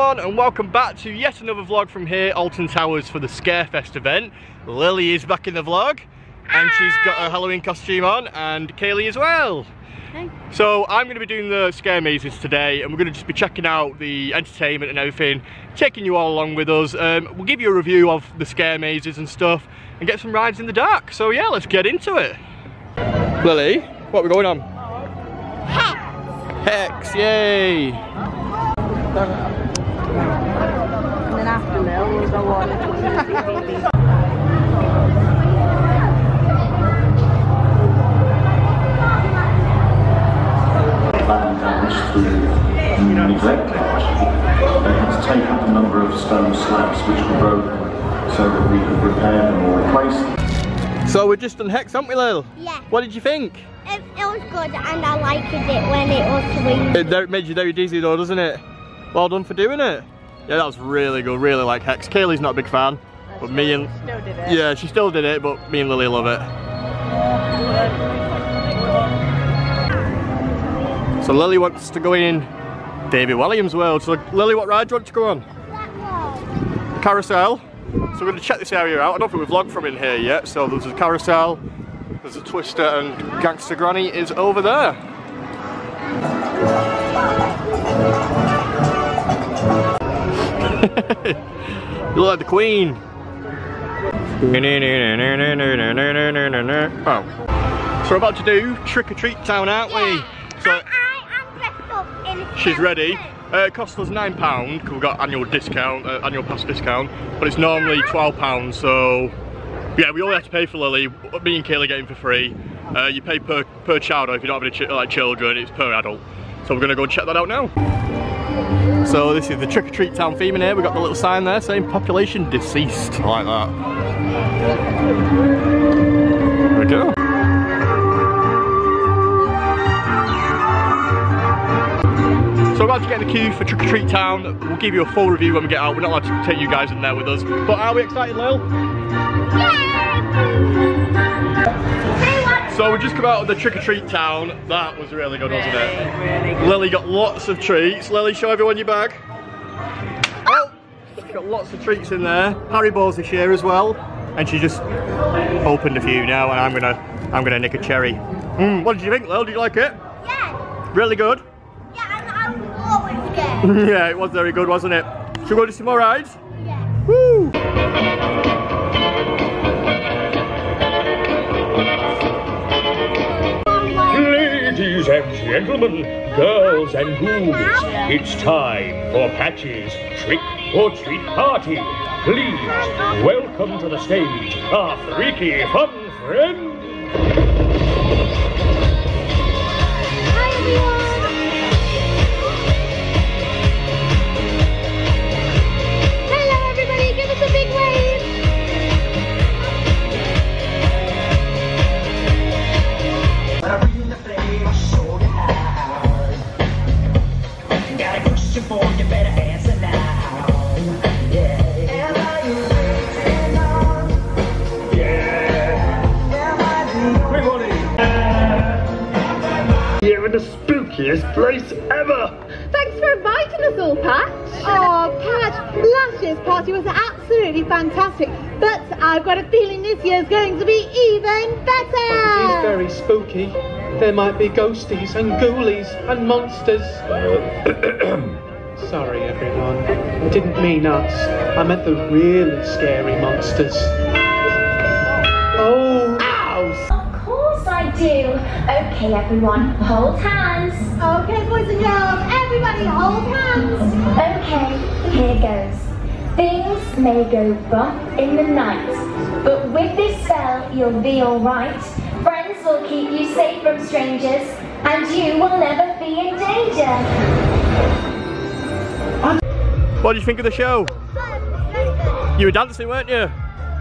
everyone, and welcome back to yet another vlog from here, Alton Towers, for the Scarefest event. Lily is back in the vlog, and she's got her Halloween costume on, and Kaylee as well. Hey. So I'm going to be doing the scare mazes today, and we're going to just be checking out the entertainment and everything, taking you all along with us. We'll give you a review of the scare mazes and stuff, and get some rides in the dark. So yeah, let's get into it. Lily, what are we going on? Hex, yay! And then after Lil, we'll go on. Through neglect, they had to take up a number of stone slabs which were broken so that we could repair them or replace them. So we're just done Hex, haven't we, Lil? Yeah. What did you think? It was good, and I liked it when it was swinging. It made you very dizzy though, doesn't it? Well done for doing it. Yeah, that was really good, really like Hex. Kaylee's not a big fan, but me and... Still did it. Yeah, she still did it, but me and Lily love it. So Lily wants to go in David Williams' world. So Lily, what ride do you want to go on? That one. Carousel. So we're going to check this area out. I don't think we've vlogged from in here yet. So there's a carousel, there's a twister, and Gangster Granny is over there. You look like the Queen. Oh. So we're about to do Trick or Treat Town, aren't we? So I'm dressed up in a she's ready. It costs us £9 because we've got annual discount, annual pass discount, but it's normally £12. So yeah, we only have to pay for Lily. Me and Kaylee get in for free. You pay per child, or if you don't have any children, it's per adult. So we're gonna go check that out now. So this is the Trick or Treat Town theme in here. We've got the little sign there saying population deceased. I like that. There we go. So we're about to get in the queue for Trick or Treat Town. We'll give you a full review when we get out. We're not allowed to take you guys in there with us. But are we excited, Lil? Yeah. So we just come out of the Trick or Treat Town. That was really good, wasn't it? Really good. Lily got lots of treats. Lily, show everyone your bag. Oh, she's got lots of treats in there. Haribo's this year as well. And she just opened a few now, and I'm gonna nick a cherry. What did you think, Lil? Did you like it? Yeah. Really good? I was always scared. Yeah, it was very good, wasn't it? Should we go to some more rides? Yeah. Woo! Ladies and gentlemen, girls and ghouls, it's time for Patch's Trick or Treat Party. Please welcome to the stage our freaky fun friend. Hi everyone. Hello everybody, give us a big wave. You're in the spookiest place ever! Thanks for inviting us all, Pat. Oh, Pat, last year's party was absolutely fantastic, but I've got a feeling this year's going to be even better. It is very spooky. There might be ghosties and ghoulies and monsters. Sorry, everyone. I didn't mean us. I meant the really scary monsters. Oh! Of course I do. Okay, everyone, hold hands. Okay, boys and girls, everybody hold hands. Okay, here goes. Things may go bump in the night, but with this spell, you'll be alright. Friends will keep you safe from strangers, and you will never be in danger. What did you think of the show? You were dancing, weren't you?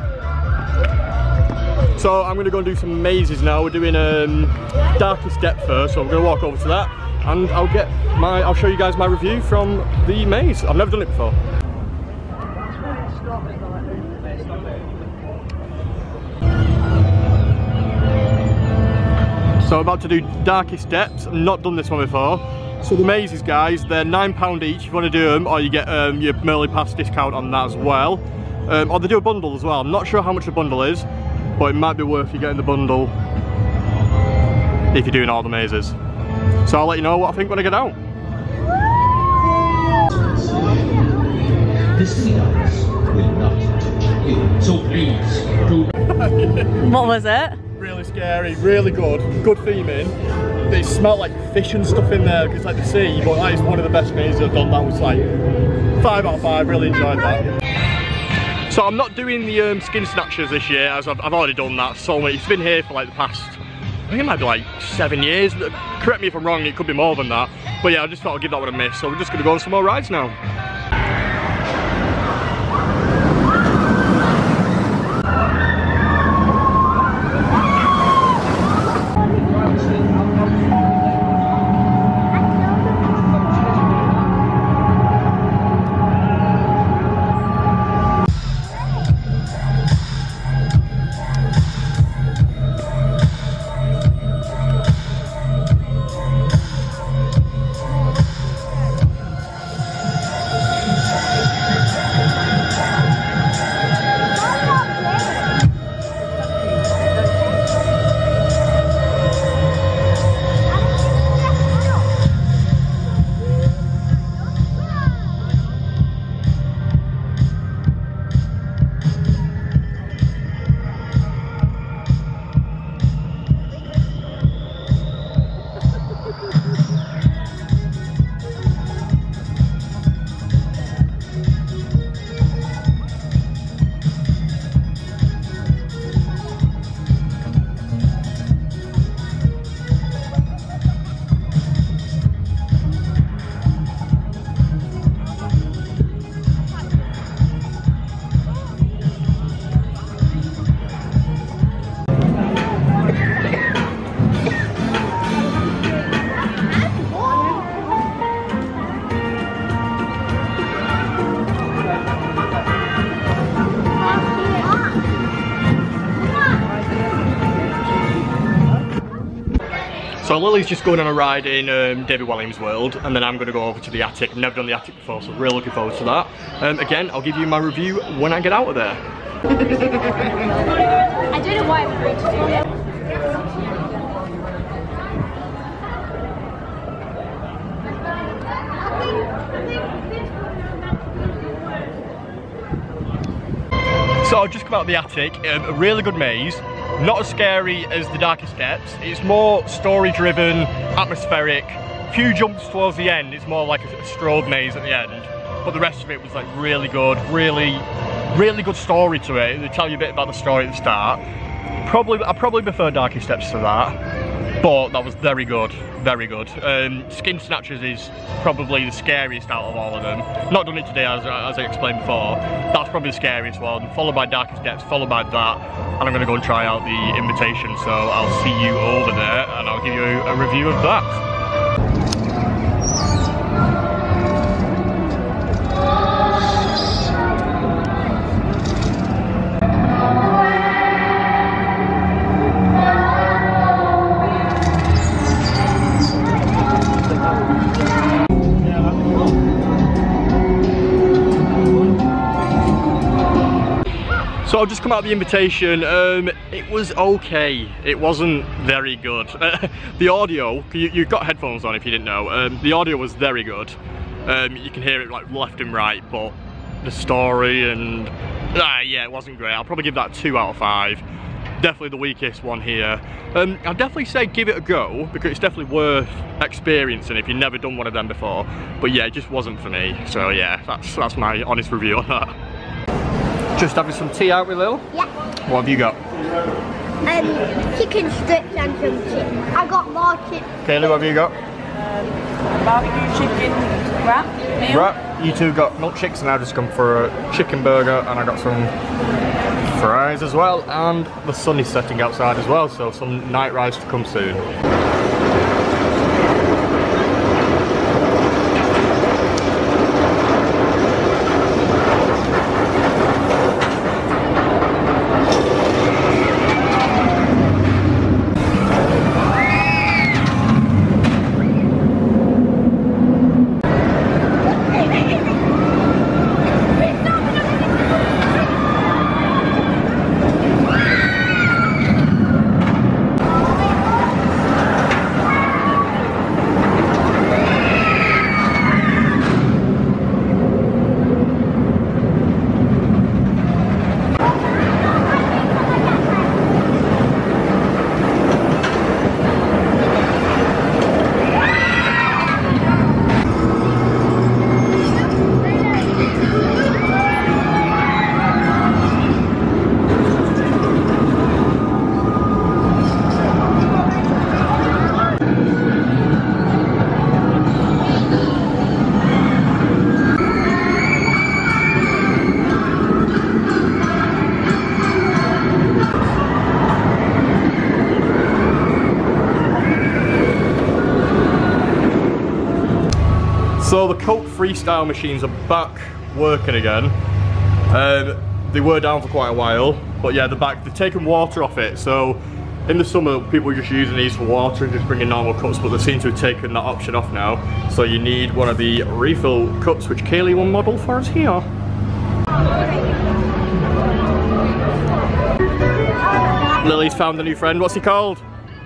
So I'm going to go and do some mazes now. We're doing Darkest Depth first, so I'm going to walk over to that, and I'll show you guys my review from the maze. I've never done it before. So I'm about to do Darkest Depths. I've not done this one before. So the mazes, guys, they're £9 each if you want to do them, or you get your Merlin Pass discount on that as well. Or they do a bundle as well. I'm not sure how much the bundle is, but it might be worth you getting the bundle if you're doing all the mazes. So I'll let you know what I think when I get out. The sea ice will not touch you, so please do. What was it? Really scary, really good theming. It smelled like fish and stuff in there because it's like the sea, but that is one of the best mazes I've done. That was like 5 out of 5, really enjoyed that. So I'm not doing the skin snatchers this year, as I've already done that so much. It's been here for like the past, I think it might be like 7 years. Correct me if I'm wrong, it could be more than that. But yeah, I just thought I'd give that one a miss. So we're just gonna go on some more rides now. So Lily's just going on a ride in David Walliams World, and then I'm going to go over to the attic. I've never done the attic before, so really looking forward to that. Again, I'll give you my review when I get out of there. I don't know why I'm agreed to do it. So I've just come out of the attic, a really good maze. Not as scary as the Darkest Depths. It's more story driven, atmospheric. Few jumps towards the end, it's more like a strobe maze at the end. But the rest of it was like really good, really good story to it. They tell you a bit about the story at the start. I probably prefer Darkest Depths to that, but that was very good, very good. Skin Snatchers is probably the scariest out of all of them. Not done it today, as I explained before. That's probably the scariest one, followed by Darkest Depths, followed by that, and I'm going to go and try out the Invitation, so I'll see you over there, and I'll give you a review of that. So I've just come out of the Invitation. It was okay. It wasn't very good. The audio, you've got headphones on if you didn't know. The audio was very good. You can hear it like left and right, but the story and yeah, it wasn't great. I'll probably give that 2 out of 5. Definitely the weakest one here. I'd definitely say give it a go, because it's definitely worth experiencing if you've never done one of them before. But yeah, it just wasn't for me. So yeah, that's my honest review on that. Just having some tea out with Lil? Yeah. What have you got? Chicken strips and some chips. I got more chips. Kaylee, what have you got? Barbecue chicken wrap meal. Right, you two got milkshakes and I just come for a chicken burger, and I got some fries as well, and the sun is setting outside as well, so some night rides to come soon. So the Coke freestyle machines are back working again. They were down for quite a while, but yeah, they're back. They've taken water off it, so in the summer people were just using these for water and just bringing normal cups, but they seem to have taken that option off now. So you need one of the refill cups, which Kaylee will model for us here. Lily's found a new friend. What's he called?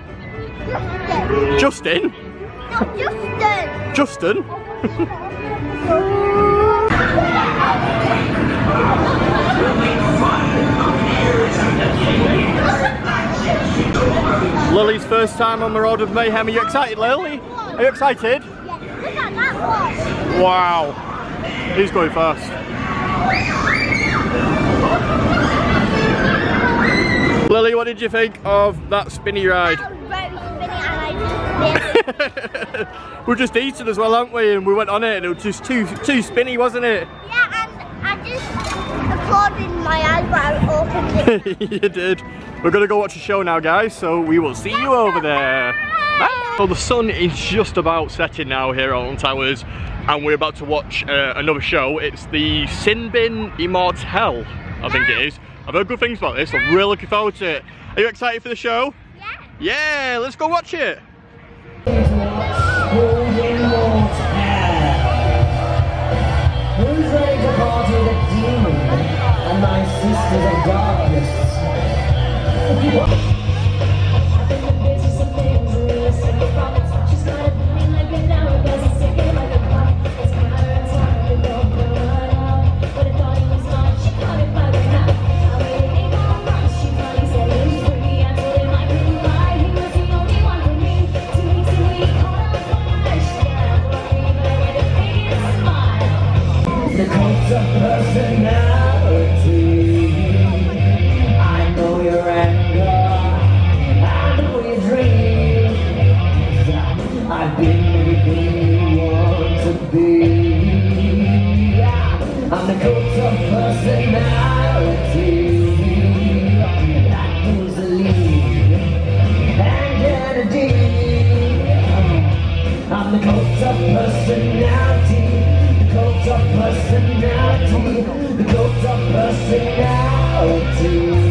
Justin. Justin. Justin? Lily's first time on the road of mayhem. Are you excited, Lily? Are you excited? Yeah, look at that one. Wow. He's going fast. Lily, what did you think of that spinny ride? That was very spinny and I just We're just eating as well, aren't we? And we went on it and it was just too spinny, wasn't it? Yeah, and I just applauded my eyes but I opened it. You did. We're gonna go watch a show now, guys, so we will see you over there. Bye. So the sun is just about setting now here at Alton Towers, and we're about to watch another show. It's the Sin Bin Immortelle, I think it is. I've heard good things about this, I'm really looking forward to it. Are you excited for the show? Yeah. Yeah, let's go watch it. Who's ready to party with a demon and my sisters of darkness? The cult of personality. I know your anger, I know your dreams. I've been everything you want to be. I'm the cult of personality. That was the lead and Kennedy. I'm the cult of personality. Cult of personality, the cult of personality.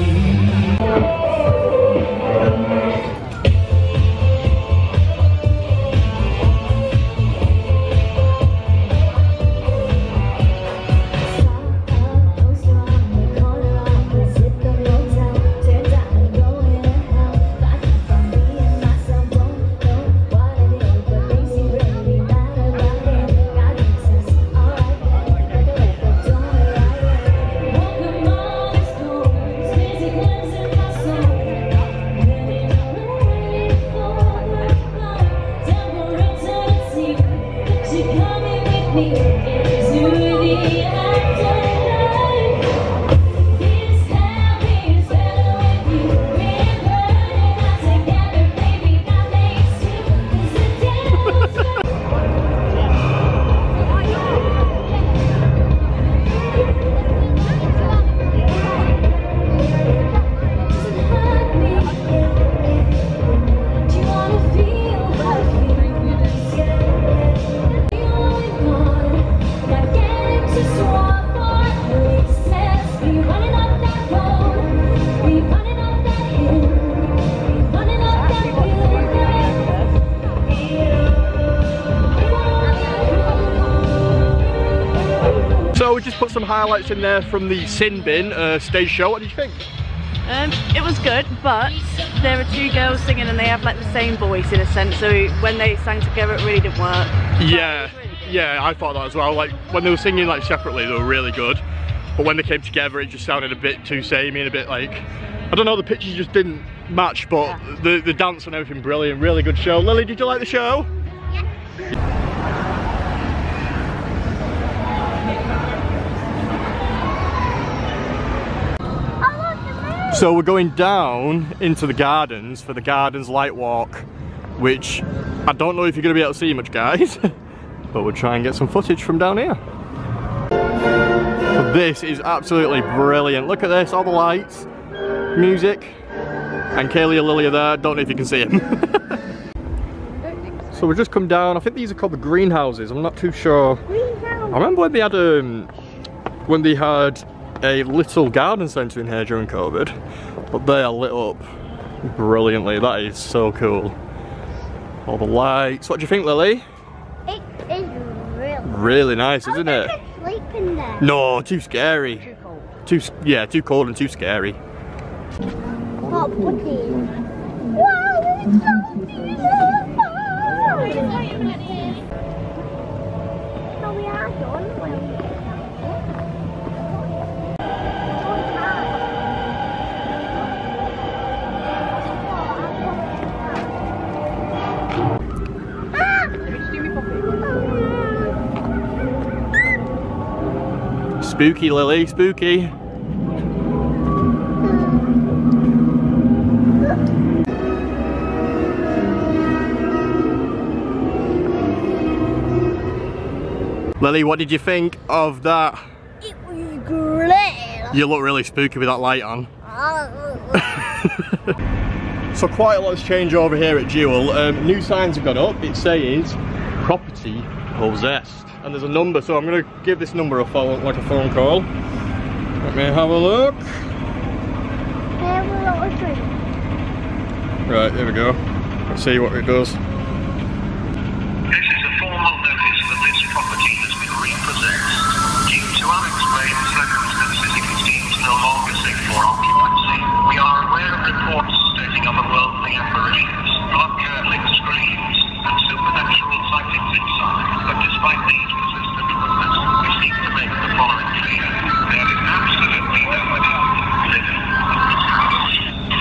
So we just put some highlights in there from the Sin Bin stage show. What did you think? It was good, but there are two girls singing and they have like the same voice in a sense, so when they sang together it really didn't work. Yeah, yeah, I thought that as well. Like when they were singing like separately, they were really good, but when they came together, it just sounded a bit too samey and a bit like, I don't know, the pitches just didn't match. But the dance and everything, brilliant, really good show. Lily, did you like the show? Yeah. So we're going down into the gardens for the Gardens Light Walk, which I don't know if you're going to be able to see much, guys, but we'll try and get some footage from down here. So this is absolutely brilliant. Look at this, all the lights, music, and Kaylee and Lily are there. Don't know if you can see them. So we've just come down. I think these are called the greenhouses. I'm not too sure. I remember when they had a little garden centre in here during COVID, but they are lit up brilliantly. That is so cool. All the lights. What do you think, Lily? It is really nice, isn't it? I could sleep in there. No, too scary. Too cold. Yeah, too cold and too scary. Hot pudding. Wow, it's so beautiful. So we are done when we get Spooky, Lily, spooky. Lily, what did you think of that? It was great. You look really spooky with that light on. So quite a lot has changed over here at Jewel. New signs have gone up. It says property possessed, and there's a number. So I'm going to give this number a phone call. Let me have a look. Right, there we go. Let's see what it does. This is a formal notice that this property has been repossessed. Due to unexplained circumstances, it is deemed no longer safe for occupancy. We are aware of reports stating otherworldly apparitions, blood-curdling screams, and supernatural sightings inside. But despite these persistent rumors, we seek to make the following clear. There is absolutely nobody living in this house.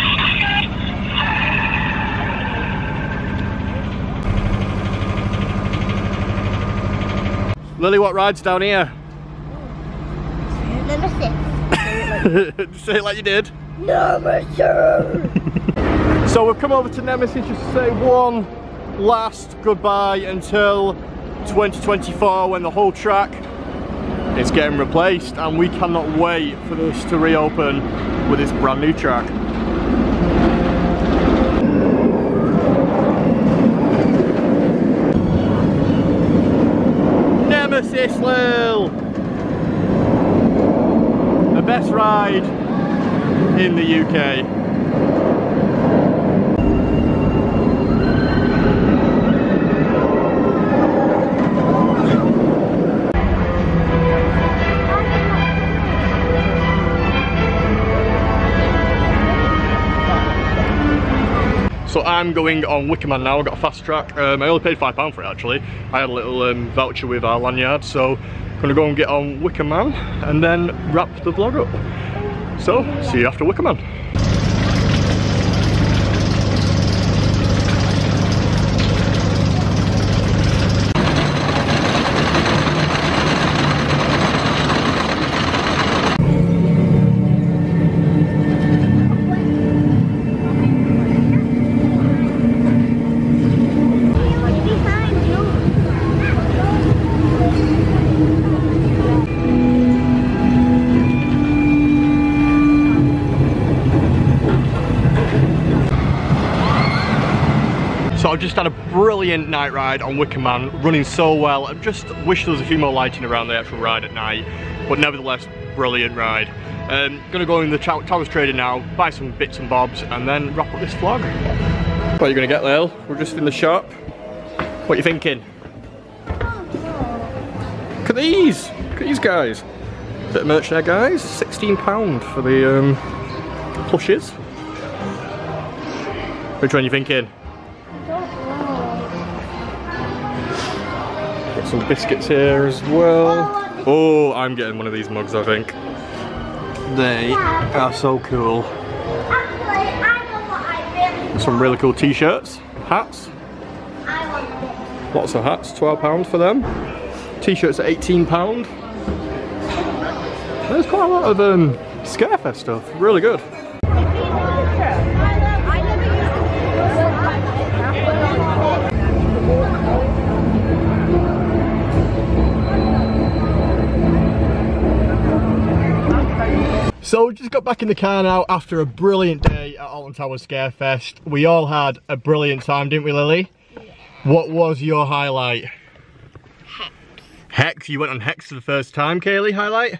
Lily, what ride's down here? Nemesis. Say it like you did. Nemesis. So we've come over to Nemesis just to say one last goodbye until 2024 when the whole track is getting replaced, and we cannot wait for this to reopen with this brand new track. Nemesis, Lil! The best ride in the UK. So I'm going on Wickerman now. I've got a fast track. I only paid £5 for it actually. I had a little voucher with our lanyard, so I'm gonna go and get on Wickerman and then wrap the vlog up. So, see you after Wickerman. So I've just had a brilliant night ride on Wickerman, running so well. I just wish there was a few more lighting around the actual ride at night, but nevertheless, brilliant ride. Gonna go in the Towers Trader now, buy some bits and bobs, and then wrap up this vlog. What are you gonna get, Lil? We're just in the shop. What are you thinking? Look at these! Look at these guys. Bit of merch there, guys. £16 for the plushes. Which one are you thinking? Got some biscuits here as well. Oh, I'm getting one of these mugs, I think. They are so cool. Some really cool t-shirts, hats. Lots of hats, £12 for them. T-shirts are £18. There's quite a lot of Scarefest stuff, really good. So we just got back in the car now after a brilliant day at Alton Towers Scarefest. We all had a brilliant time, didn't we, Lily? What was your highlight? Hex. Hex? You went on Hex for the first time, Kaylee, highlight?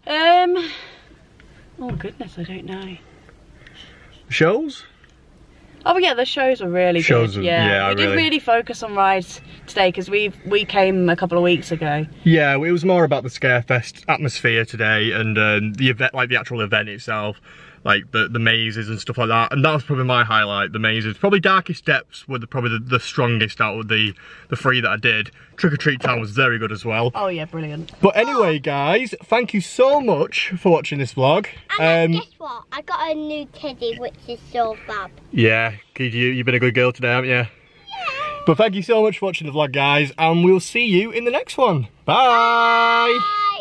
Oh goodness, I don't know. Shows? Oh yeah, the shows were really good. Yeah, we didn't really focus on rides today because we came a couple of weeks ago. Yeah, it was more about the Scarefest atmosphere today and the event, like the actual event itself, like the mazes and stuff like that. And that was probably my highlight, the mazes. Probably Darkest Depths were probably the strongest out of the three that I did. Trick or Treat Town was very good as well. Oh yeah, brilliant. But anyway, guys, thank you so much for watching this vlog. And guess what? I got a new teddy, which is so fab. Yeah, you've been a good girl today, haven't you? Yeah. But thank you so much for watching the vlog, guys, and we'll see you in the next one. Bye. Bye.